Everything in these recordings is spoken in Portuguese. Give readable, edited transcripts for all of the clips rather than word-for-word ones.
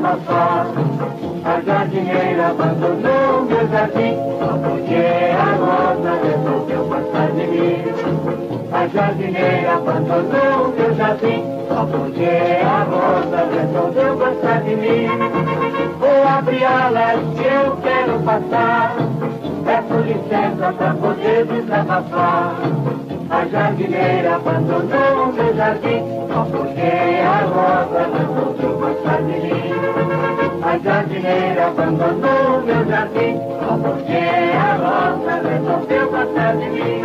desabafar. A jardineira abandonou meu jardim, porque a rosa resolveu passar de mim. A jardineira abandonou meu jardim, porque a rosa resolveu passar de mim. Vou abrir alas que eu quero passar, peço licença pra poder desabafar. A jardineira abandonou meu jardim, porque a rosa resolveu passar de mim. A jardineira abandonou meu jardim, porque a rosa resolveu passar de mim.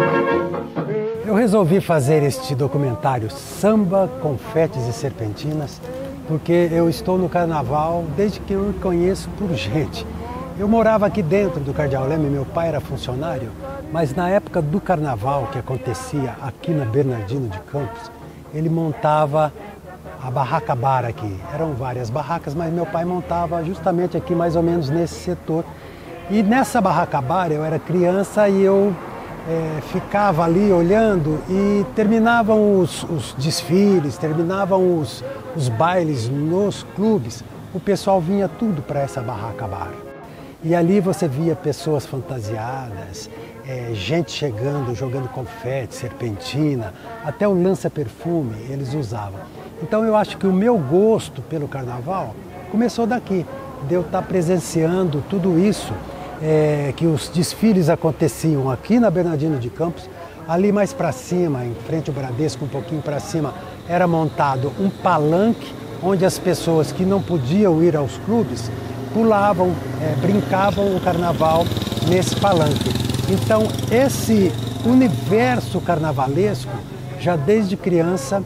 Eu resolvi fazer este documentário Samba, Confetes e Serpentinas, porque eu estou no carnaval desde que eu me conheço por gente. Eu morava aqui dentro do Cardeal Leme, meu pai era funcionário, mas na época do carnaval que acontecia aqui na Bernardino de Campos, ele montava a barraca bar aqui. Eram várias barracas, mas meu pai montava justamente aqui mais ou menos nesse setor. E nessa barraca bar eu era criança e eu ficava ali olhando e terminavam os desfiles, terminavam os bailes nos clubes. O pessoal vinha tudo para essa barraca bar. E ali você via pessoas fantasiadas, gente chegando, jogando confete, serpentina, até o lança-perfume eles usavam. Então eu acho que o meu gosto pelo carnaval começou daqui, de eu estar presenciando tudo isso, que os desfiles aconteciam aqui na Bernardino de Campos. Ali mais para cima, em frente ao Bradesco, um pouquinho para cima, era montado um palanque onde as pessoas que não podiam ir aos clubes pulavam, brincavam o carnaval nesse palanque. Então esse universo carnavalesco, já desde criança,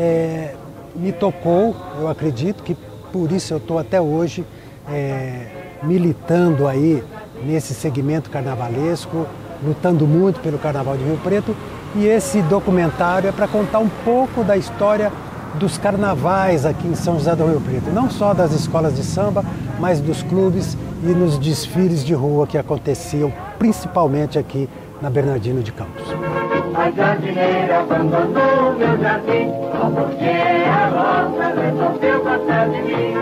me tocou. Eu acredito que por isso eu estou até hoje militando aí nesse segmento carnavalesco, lutando muito pelo Carnaval de Rio Preto. E esse documentário é para contar um pouco da história dos carnavais aqui em São José do Rio Preto, não só das escolas de samba, mas dos clubes e nos desfiles de rua que aconteciam principalmente aqui na Bernardino de Campos. A jardineira abandonou meu jardim, porque a rosa resolveu passar de mim.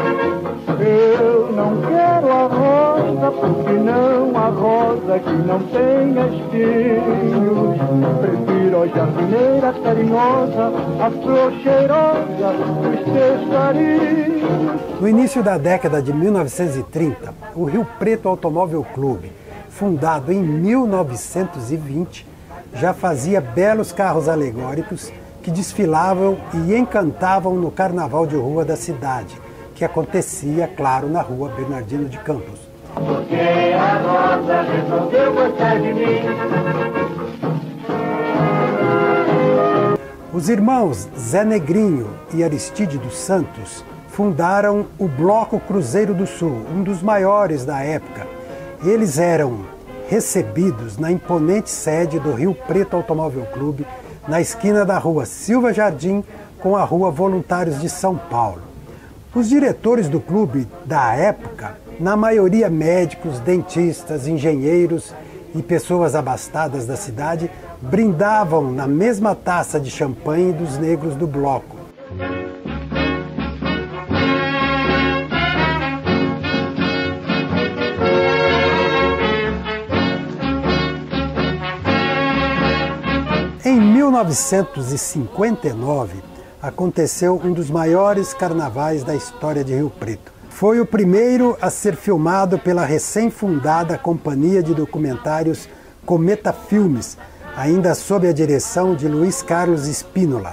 Eu não quero a rosa, porque não a rosa que não tem espinhos. Prefiro a jardineira carinhosa, a flor cheirosa dos seus carinhos. No início da década de 1930, o Rio Preto Automóvel Clube, fundado em 1920, já fazia belos carros alegóricos que desfilavam e encantavam no carnaval de rua da cidade, que acontecia, claro, na rua Bernardino de Campos. Porque a rosa resolveu gostar de mim. Os irmãos Zé Negrinho e Aristide dos Santos fundaram o Bloco Cruzeiro do Sul, um dos maiores da época. Eles eram recebidos na imponente sede do Rio Preto Automóvel Clube, na esquina da rua Silva Jardim com a rua Voluntários de São Paulo. Os diretores do clube da época, na maioria médicos, dentistas, engenheiros e pessoas abastadas da cidade, brindavam na mesma taça de champanhe dos negros do bloco. Em 1959, aconteceu um dos maiores carnavais da história de Rio Preto. Foi o primeiro a ser filmado pela recém-fundada Companhia de Documentários Cometa Filmes, ainda sob a direção de Luiz Carlos Espínola.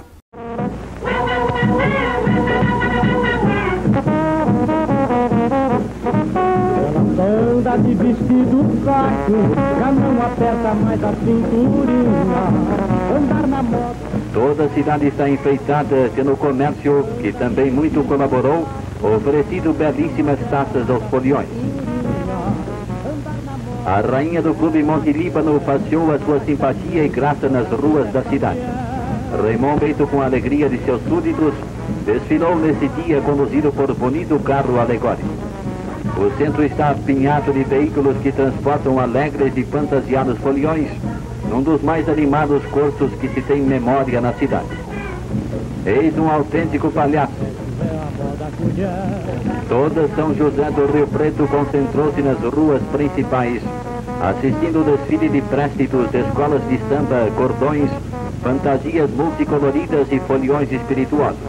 Anda de vestido fraco, já não aperta mais a cinturinha, andar na moto. Toda a cidade está enfeitada pelo comércio, que também muito colaborou, oferecido belíssimas taças aos foliões. A rainha do Clube Monte Líbano passeou a sua simpatia e graça nas ruas da cidade. Raymond Beito, com a alegria de seus súditos, desfilou nesse dia conduzido por bonito carro alegórico. O centro está apinhado de veículos que transportam alegres e fantasiados foliões, num dos mais animados corsos que se tem memória na cidade. Eis um autêntico palhaço. mulher. Toda São José do Rio Preto concentrou-se nas ruas principais, assistindo o desfile de préstitos, escolas de samba, cordões, fantasias multicoloridas e foliões espirituosos.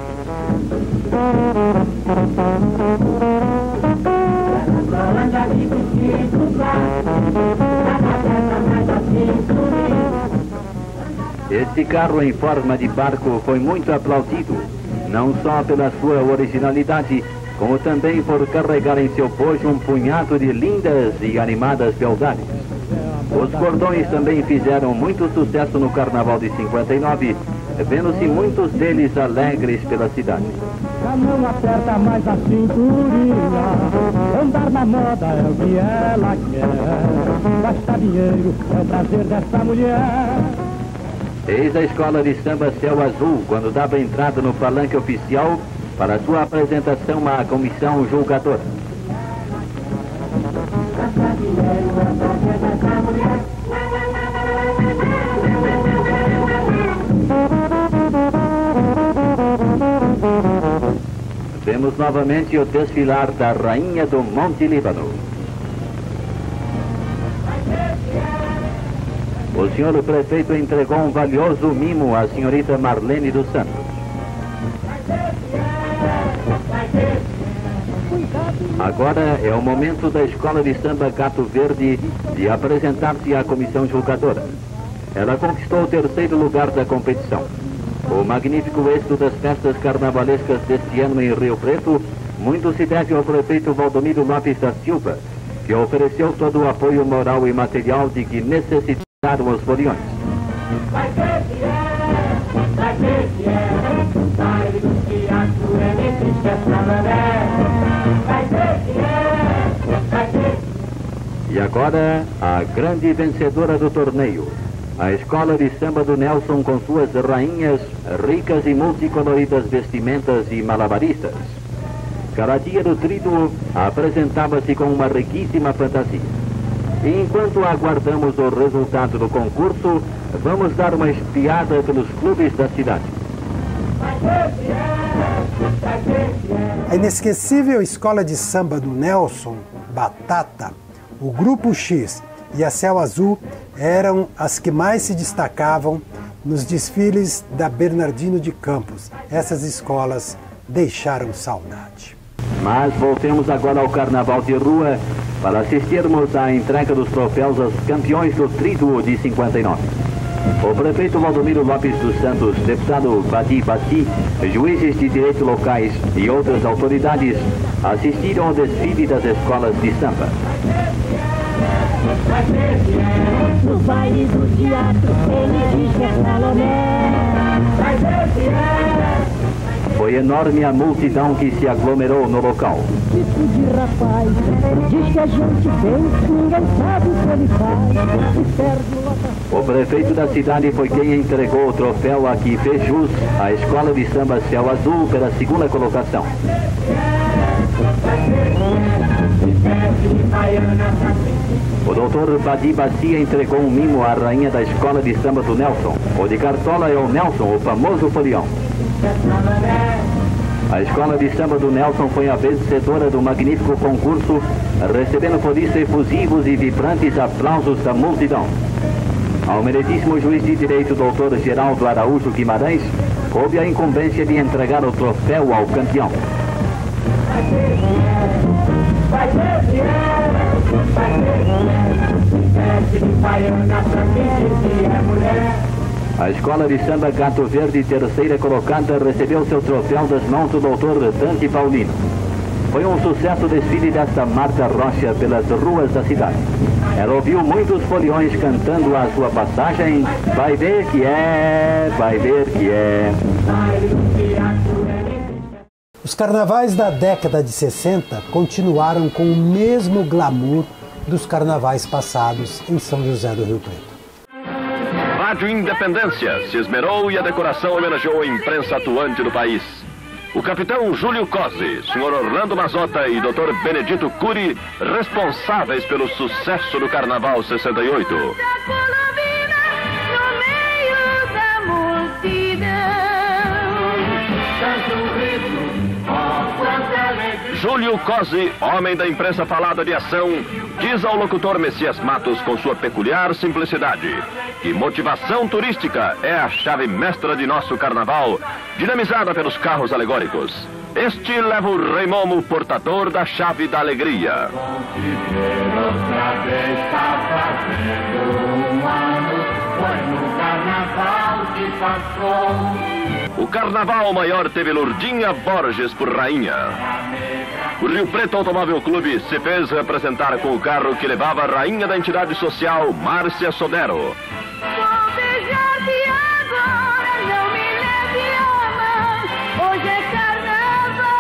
Este carro em forma de barco foi muito aplaudido, não só pela sua originalidade, como também por carregar em seu bojo um punhado de lindas e animadas beldades. Os cordões também fizeram muito sucesso no Carnaval de 59, vendo-se muitos deles alegres pela cidade. Já não aperta mais a cinturinha, andar na moda é o que ela quer, gastar dinheiro é o prazer dessa mulher. Eis a escola de samba Céu Azul, quando dava entrada no palanque oficial para sua apresentação à comissão julgadora. Vemos novamente o desfilar da Rainha do Monte Líbano. O senhor prefeito entregou um valioso mimo à senhorita Marlene dos Santos. Agora é o momento da escola de samba Gato Verde de apresentar-se à comissão julgadora. Ela conquistou o 3º lugar da competição. O magnífico êxito das festas carnavalescas deste ano em Rio Preto muito se deve ao prefeito Valdomiro Lopes da Silva, que ofereceu todo o apoio moral e material de que necessitaram os foliões. Vai ver que é, baile do teatro é nesse Chassamaré. Vai ver que é, vai ver. E agora, a grande vencedora do torneio, a escola de samba do Nelson com suas rainhas, ricas e multicoloridas vestimentas e malabaristas. Cada dia do tríduo apresentava-se com uma riquíssima fantasia. E enquanto aguardamos o resultado do concurso, vamos dar uma espiada pelos clubes da cidade. A inesquecível escola de samba do Nelson, Batata, o Grupo X e a Céu Azul eram as que mais se destacavam nos desfiles da Bernardino de Campos. Essas escolas deixaram saudade. Mas voltemos agora ao Carnaval de Rua para assistirmos à entrega dos troféus aos campeões do tríduo de 59. O prefeito Valdomiro Lopes dos Santos, deputado Badi Bati, juízes de direito locais e outras autoridades assistiram ao desfile das escolas de samba. No baile do teatro, ele diz que é Salomé. Foi enorme a multidão que se aglomerou no local. Tipo de rapaz, diz que a gente vem, ninguém sabe o que ele faz. Se perde no local. O prefeito da cidade foi quem entregou o troféu a que fez jus à escola de samba Céu Azul pela 2ª colocação. O doutor Badi Bacia entregou um mimo à rainha da escola de samba do Nelson. O de Cartola é o Nelson, o famoso folião. A escola de samba do Nelson foi a vencedora do magnífico concurso, recebendo por isso efusivos e vibrantes aplausos da multidão. Ao meritíssimo juiz de direito, doutor Geraldo Araújo Guimarães, coube a incumbência de entregar o troféu ao campeão. A escola de samba Gato Verde, 3ª colocada, recebeu seu troféu das mãos do doutor Dante Paulino. Foi um sucesso o desfile desta Marta Rocha pelas ruas da cidade. Ela ouviu muitos foliões cantando a sua passagem. Vai ver que é, vai ver que é. Os carnavais da década de 60 continuaram com o mesmo glamour dos carnavais passados em São José do Rio Preto. Rádio Independência se esmerou e a decoração homenageou a imprensa atuante do país. O capitão Júlio Cosi, senhor Orlando Mazota e doutor Benedito Cury, responsáveis pelo sucesso do Carnaval 68. Canta o ritmo, ó, quanta Júlio Cosi, homem da imprensa falada de ação, diz ao locutor Messias Matos com sua peculiar simplicidade que motivação turística é a chave mestra de nosso carnaval, dinamizada pelos carros alegóricos. Este leva o Rei Momo, portador da chave da alegria. O Carnaval Maior teve Lourdinha Borges por rainha. O Rio Preto Automóvel Clube se fez representar com o carro que levava a rainha da entidade social, Márcia Sodero. Vou beijar-te agora, não me leve a mão, hoje é carnaval.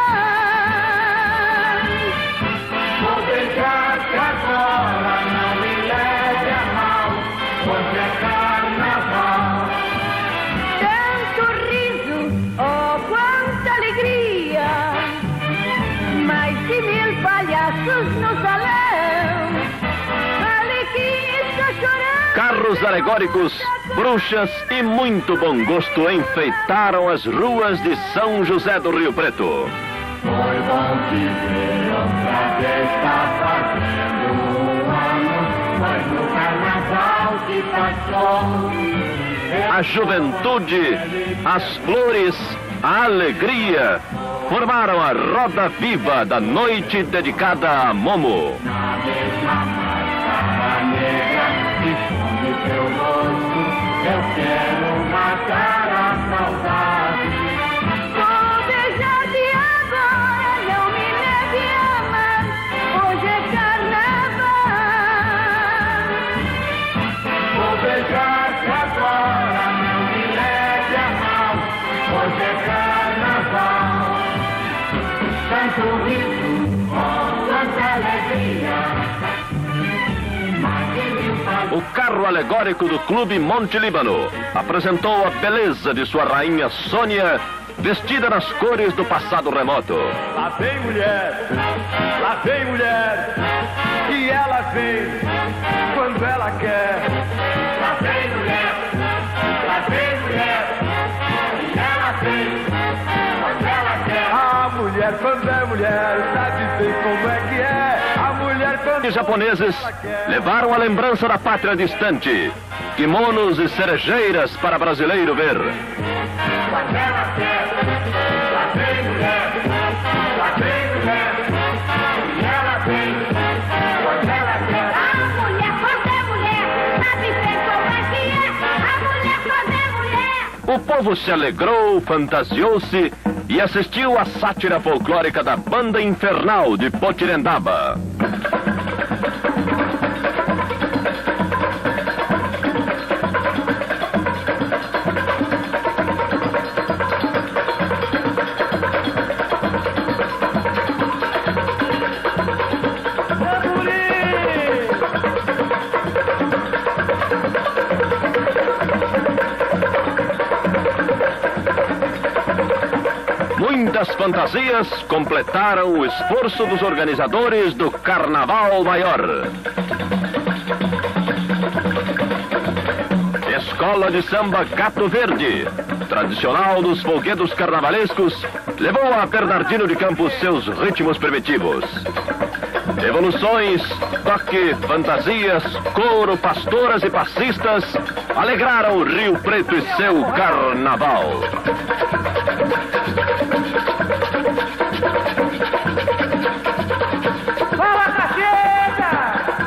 Vou beijar-te agora, não me leve a mão, hoje é carnaval. Tanto riso, oh quanta alegria, mais de 1000 palhaços no salão, Alequim está chorando. Carros alegóricos, bruxas e muito bom gosto enfeitaram as ruas de São José do Rio Preto. Foi bom te ver outra vez, tá fazendo um ano, foi no carnaval que passou. A juventude, as flores, a alegria formaram a roda viva da noite dedicada a Momo. Na mesma marca negra, que come teu rosto, eu quero matar a saudade. Vou beijar-te agora, não me leve a mão, hoje é carnaval. Vou beijar-te agora, não me leve a mão, hoje é carnaval. Tanto riso, oh, quanta alegria. O carro alegórico do Clube Monte Líbano apresentou a beleza de sua rainha Sônia, vestida nas cores do passado remoto. Lá vem mulher, e ela vem quando ela quer. Lá vem mulher, e ela vem quando ela quer. A mulher quando é mulher, sabe bem como é que é. A mulher quando Os japoneses levaram a lembrança da pátria distante, kimonos e cerejeiras para brasileiro ver. Quando ela quer, lá vem mulher, e ela vem quando ela quer. A mulher quando é mulher, sabe bem como é que é. A mulher quando é mulher. O povo se alegrou, fantasiou-se e assistiu à sátira folclórica da Banda Infernal de Potirendaba. Muitas fantasias completaram o esforço dos organizadores do Carnaval Maior. Escola de Samba Gato Verde, tradicional dos folguedos carnavalescos, levou a Bernardino de Campos seus ritmos primitivos. Evoluções, toque, fantasias, coro, pastoras e passistas alegraram o Rio Preto e seu carnaval. fala, cacheta!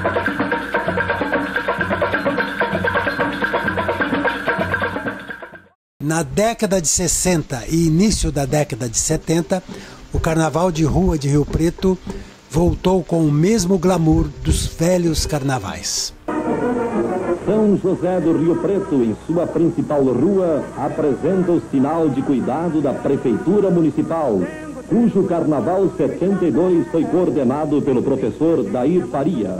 Na década de 60 e início da década de 70, o Carnaval de Rua de Rio Preto voltou com o mesmo glamour dos velhos carnavais. São José do Rio Preto, em sua principal rua, apresenta o sinal de cuidado da Prefeitura Municipal, cujo Carnaval 72 foi coordenado pelo professor Dair Faria.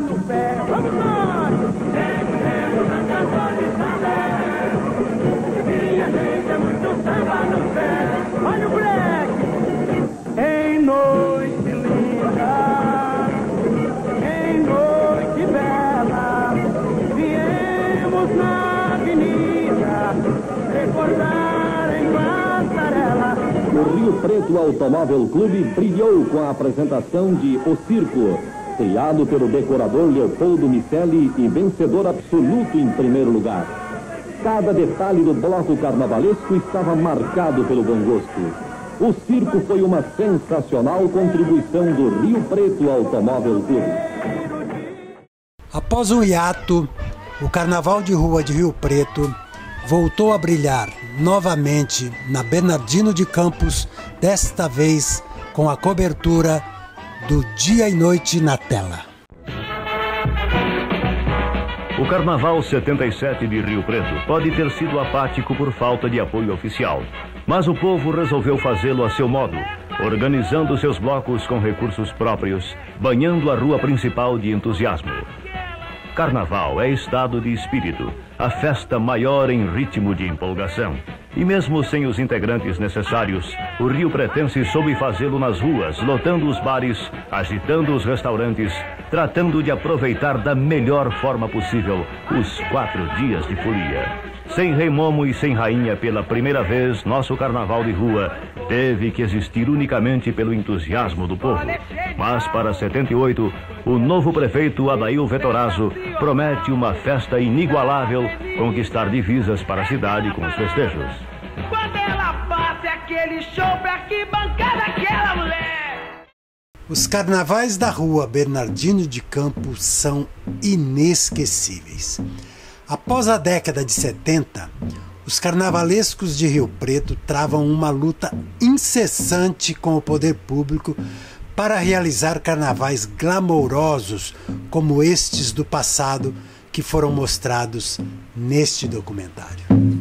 Olha o moleque! Em noite linda, em noite bela, viemos na avenida recordar em passarela O Rio Preto Automóvel Clube brilhou com a apresentação de O Circo, criado pelo decorador Leopoldo Miceli e vencedor absoluto em primeiro lugar. Cada detalhe do bloco carnavalesco estava marcado pelo bom gosto. O circo foi uma sensacional contribuição do Rio Preto Automóvel Clube. Após um hiato, o Carnaval de Rua de Rio Preto voltou a brilhar novamente na Bernardino de Campos, desta vez com a cobertura do Dia e Noite na Tela. O Carnaval 77 de Rio Preto pode ter sido apático por falta de apoio oficial, mas o povo resolveu fazê-lo a seu modo, organizando seus blocos com recursos próprios, banhando a rua principal de entusiasmo. Carnaval é estado de espírito, a festa maior em ritmo de empolgação. E mesmo sem os integrantes necessários, o Rio Pretense soube fazê-lo nas ruas, lotando os bares, agitando os restaurantes, tratando de aproveitar da melhor forma possível os 4 dias de folia. Sem rei momo e sem rainha pela primeira vez, nosso carnaval de rua teve que existir unicamente pelo entusiasmo do povo. Mas para 78, o novo prefeito Adail Vetorazzo promete uma festa inigualável, conquistar divisas para a cidade com os festejos. Quando ela passa aquele show pra que bancada aquela mulher. Os carnavais da rua Bernardino de Campos são inesquecíveis. Após a década de 70, os carnavalescos de Rio Preto travam uma luta incessante com o poder público para realizar carnavais glamourosos como estes do passado que foram mostrados neste documentário.